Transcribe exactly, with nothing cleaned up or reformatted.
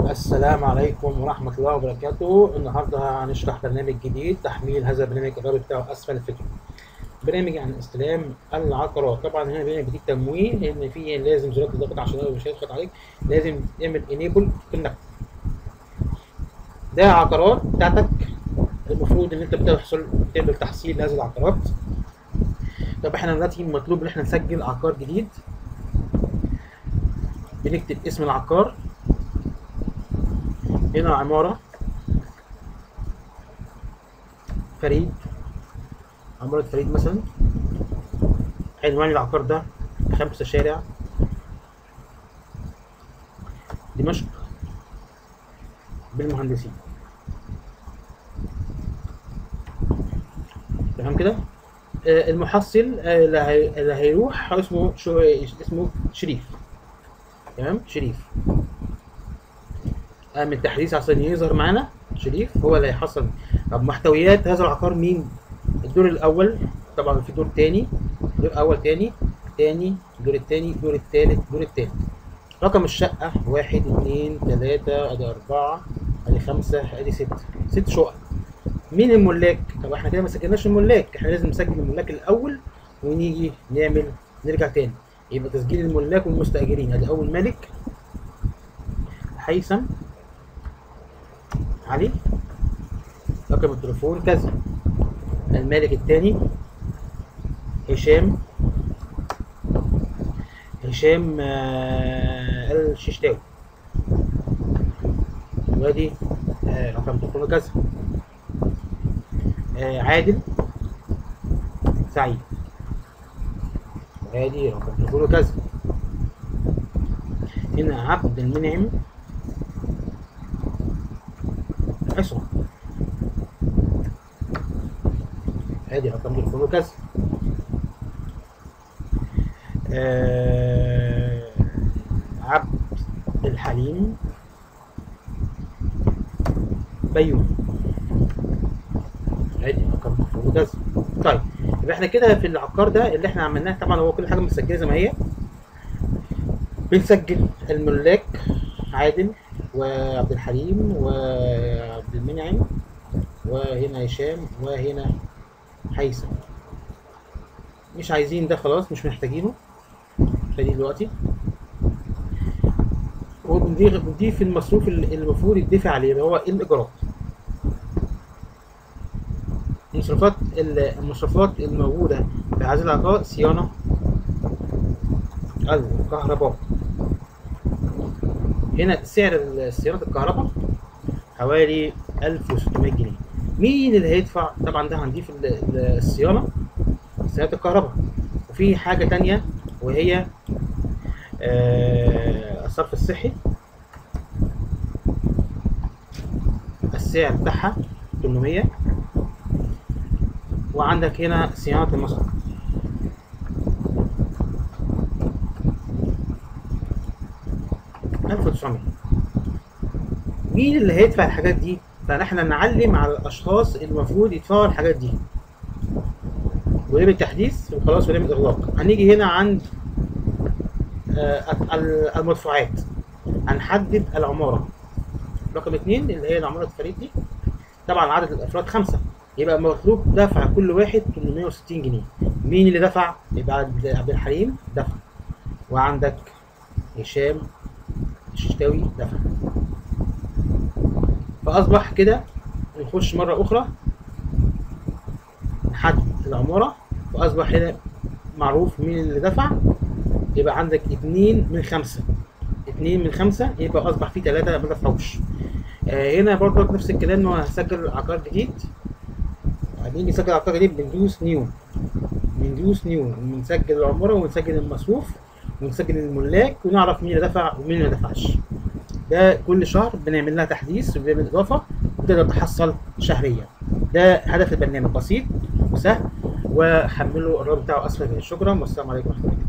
السلام عليكم ورحمة الله وبركاته. النهاردة هنشرح برنامج جديد. تحميل هذا البرنامج الرابط بتاعه أسفل الفيديو. برنامج عن استلام العقارات. طبعا هنا برنامج جديد تمويه، لأن فيه لازم زرار تضغط عشان هو مش هيضغط عليك، لازم تعمل انيبل كونكت. ده عقارات بتاعتك، المفروض إن أنت بتحصل تعمل تحصيل لهذه العقارات. طب احنا دلوقتي مطلوب إن احنا نسجل عقار جديد. بنكتب اسم العقار، هنا عمارة فريد، عمارة فريد مثلا. عنوان العقار ده خمسة شارع دمشق بالمهندسين. تمام كده. آه المحصل آه اللي, هي... اللي هيروح اسمه شو... اسمه شريف. تمام، شريف. قام التحديث عشان يظهر معانا شريف هو اللي هيحصل. طب محتويات هذا العقار مين؟ الدور الاول، طبعا في دور تاني، دور اول تاني تاني، الدور التاني، الدور التالت، الدور التالت. رقم الشقة واحد اتنين تلاتة، ادي اربعة، ادي خمسة، ادي ستة، ست شقق. مين الملاك؟ طب احنا كده ما سجلناش الملاك، احنا لازم نسجل الملاك الاول ونيجي نعمل نرجع تاني. يبقى تسجيل الملاك والمستأجرين. ادي اول مالك هيثم علي، رقم التليفون كذا. المالك الثاني هشام هشام آه الششتاوي، وادي آه رقم تليفونه كذا. آه عادل سعيد، وادي رقم تليفونه كذا. هنا عبد المنعم عصمة، ادي رقم تليفونه كذا. آه عبد الحليم بيوم، ادي رقم تليفونه كذا. طيب يبقى احنا كده في العقار ده اللي احنا عملناه، طبعا هو كل حاجه مسجله زي ما هي. بنسجل الملاك عادل وعبد الحليم وعبد المنعم، وهنا هشام، وهنا هيثم. مش عايزين ده خلاص، مش محتاجينه خليه دلوقتي. وبنضيف بنضيف المصروف اللي المفروض يدفع عليه اللي هو الايجارات. المصروفات المصروفات الموجوده في هذه العقار: صيانه الكهرباء. هنا سعر صيانه الكهرباء حوالي ألف وستمية جنيه. مين اللي هيدفع؟ طبعا ده هنضيف الصيانه، صيانه الكهرباء. وفي حاجه تانية وهي آه الصرف الصحي، السعر بتاعها تمنمية. وعندك هنا صيانه المصنع ألف وتسعمية. مين اللي هيدفع الحاجات دي؟ فاحنا نعلم على الاشخاص المفروض يدفعوا الحاجات دي، ونعمل تحديث وخلاص ونعمل اغلاق. هنيجي هنا عند المدفوعات، هنحدد العماره رقم اتنين اللي هي العماره فريد دي. طبعا عدد الافراد خمسه، يبقى مطلوب دفع كل واحد تمنمية وستين جنيه. مين اللي دفع؟ يبقى عبد الحليم دفع، وعندك هشام الششتاوي دفع. فاصبح كده نخش مره اخرى نحدد العماره، واصبح هنا معروف مين اللي دفع. يبقى عندك اتنين من خمسة، اتنين من خمسة، يبقى اصبح في تلاتة ما دفعوش. آه هنا برضه نفس الكلام، هو هسجل عقار جديد. هنيجي نسجل عقار جديد، بندوس نيو بندوس نيو بنسجل العماره ونسجل المصروف ونسجل الملاك، ونعرف مين اللي دفع ومين اللي ما دفعش. ده كل شهر بنعمل لها تحديث وبنعمل اضافه وتقدر تحصل شهريا. ده هدف البرنامج، بسيط وسهل، وحمله الرابط بتاعه اسفل. شكرا والسلام عليكم ورحمه الله.